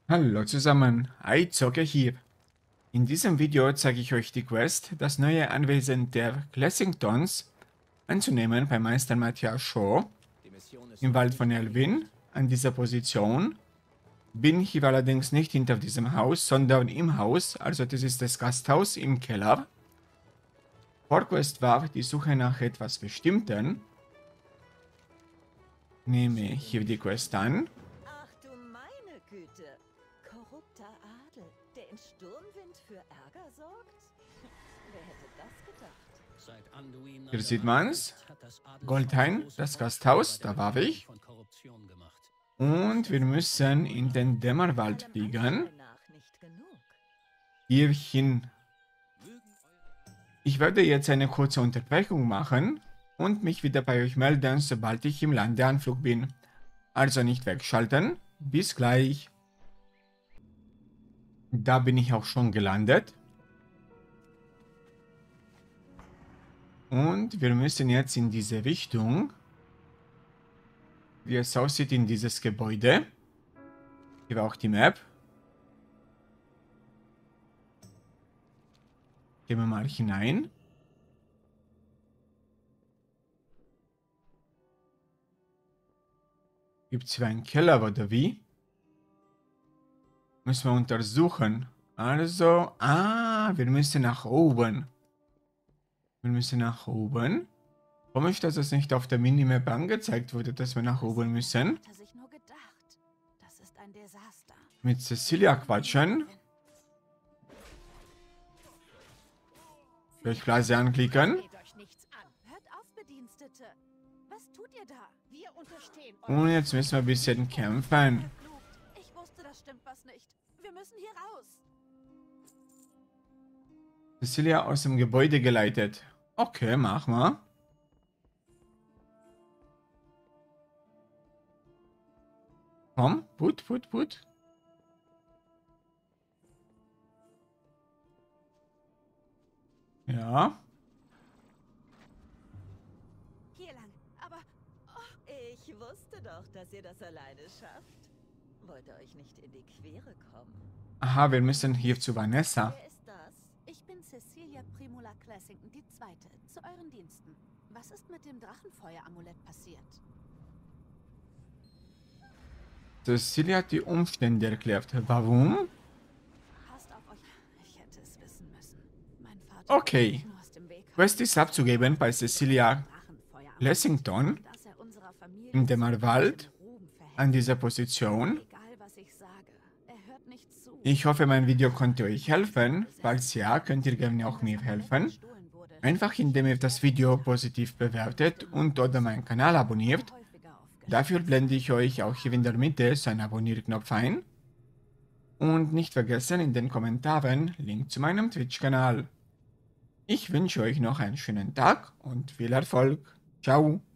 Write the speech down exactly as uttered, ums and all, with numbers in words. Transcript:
Hallo zusammen, iZocker hier. In diesem Video zeige ich euch die Quest, das neue Anwesen der Clessingtons anzunehmen bei Meister Matthias Shaw im Wald von Elwyn an dieser Position. Bin hier allerdings nicht hinter diesem Haus, sondern im Haus, also das ist das Gasthaus im Keller. Vorquest war die Suche nach etwas Bestimmten. Nehme hier die Quest an. Ach du meine Güte. Korrupter Adel, der im Sturmwind für Ärger sorgt? Wer hätte das gedacht? Hier sieht man's. Goldhain, das Gasthaus, da war ich. Und wir müssen in den Dämmerwald fliegen. Hierhin. Ich werde jetzt eine kurze Unterbrechung machen und mich wieder bei euch melden, sobald ich im Landeanflug bin. Also nicht wegschalten. Bis gleich. Da bin ich auch schon gelandet. Und wir müssen jetzt in diese Richtung. Wie es aussieht in dieses Gebäude. Hier war auch die Map. Gehen wir mal hinein. Gibt es hier einen Keller oder wie? Müssen wir untersuchen. Also, ah, wir müssen nach oben. Wir müssen nach oben. Komisch, dass es nicht auf der Minimap angezeigt wurde, dass wir nach oben müssen. Mit Cecilia quatschen. Durchblase anklicken. Und jetzt müssen wir ein bisschen kämpfen. Ich wusste, das stimmt was nicht. Wir müssen hier raus. Cecilia aus dem Gebäude geleitet. Okay, mach mal. Komm, put, put, put. Ja. Hier lang, aber oh, ich wusste doch, dass ihr das alleine schafft. Wollt ihr euch nicht in die Quere kommen? Aha, wir müssen hier zu Vanessa. Wer ist das? Ich bin Cecilia Primula Clessington, die Zweite, zu euren Diensten. Was ist mit dem Drachenfeuer-Amulett passiert? Cecilia hat die Umstände erklärt. Warum? Passt auf euch. Ich hätte es wissen müssen. Mein Vater Okay. wollte nur aus dem Weg haben. Quest ist abzugeben bei Cecilia Drachenfeuer-Amulett, Lessington dass er unserer Familie im Dämmerwald so viel Ruhm verhängt. an dieser Position. Egal, was ich sage, er hört nicht zu. Ich hoffe, mein Video konnte euch helfen. Falls ja, könnt ihr gerne auch mir helfen. Einfach indem ihr das Video positiv bewertet und oder meinen Kanal abonniert. Dafür blende ich euch auch hier in der Mitte so einen Abonnier-Knopf ein. Und nicht vergessen in den Kommentaren Link zu meinem Twitch-Kanal. Ich wünsche euch noch einen schönen Tag und viel Erfolg. Ciao.